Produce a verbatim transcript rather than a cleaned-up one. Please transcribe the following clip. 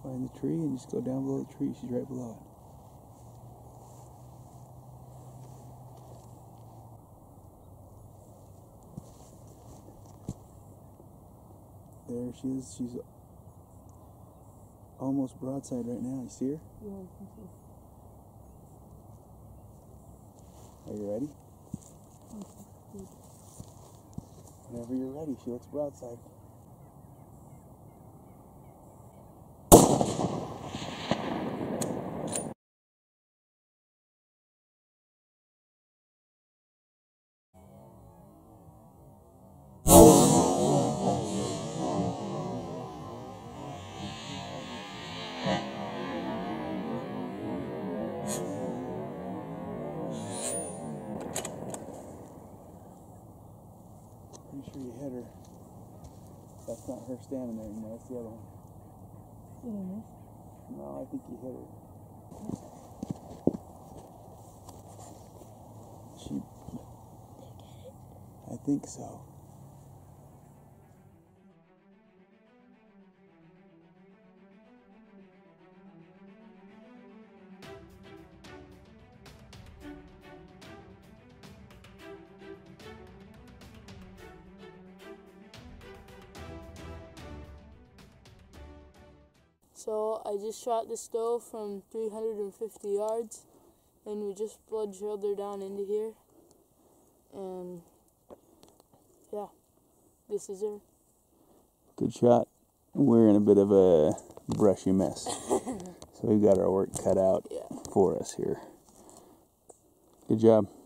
Find the tree and just go down below the tree. She's right below it. There she is. She's almost broadside right now. You see her? Yeah, I can see. Are you ready? Okay. Whenever you're ready, she looks broadside. Pretty sure you hit her. That's not her standing there anymore, that's the other one. Did I miss? No, I think you hit her. She... I think so. So I just shot this doe from three hundred fifty yards, and we just blood trailed her down into here. And yeah, this is her. Good shot. We're in a bit of a brushy mess, so we've got our work cut out Yeah. for us here. Good job.